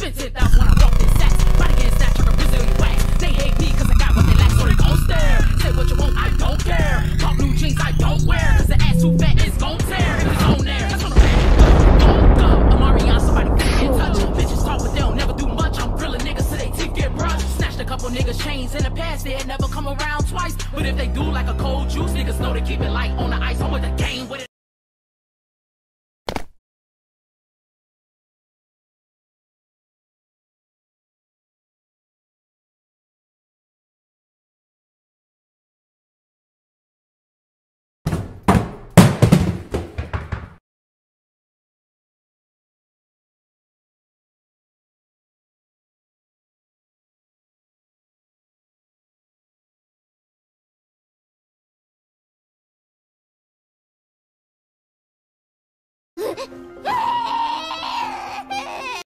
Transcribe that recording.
Spit it out when I walk in sacks. Body getting snatched like a Brazilian wax. They hate me cause I got what they lack, so they gon' stare. Say what you want, I don't care. Talk new jeans I don't wear, cause the ass too fat is gon' tear. If it's on there, that's on the back. Don't go. Amarion, somebody get touch. Bitches talk but they don't never do much. I'm grilling niggas till they teeth get brushed. Snatched a couple niggas chains in the past, they had never come around twice. But if they do like a cold juice, niggas know to keep it light on the ice. I'm with the game with it.